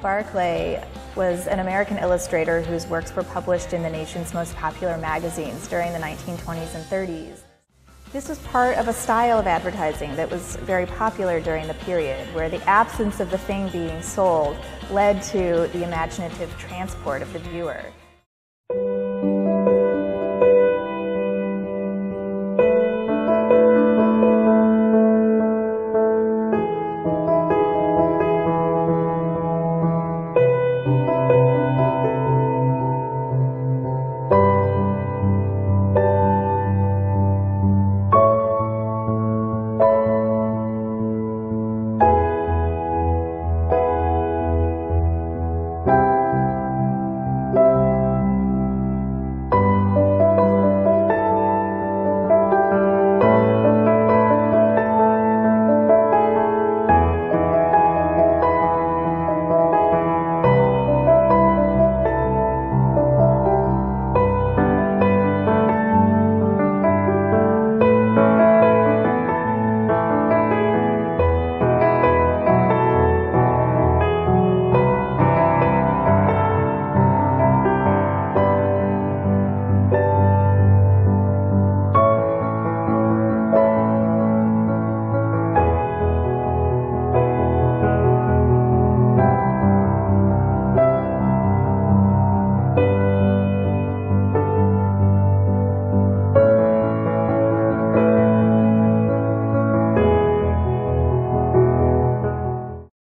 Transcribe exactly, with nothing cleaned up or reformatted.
Barclay was an American illustrator whose works were published in the nation's most popular magazines during the nineteen twenties and thirties. This was part of a style of advertising that was very popular during the period, where the absence of the thing being sold led to the imaginative transport of the viewer.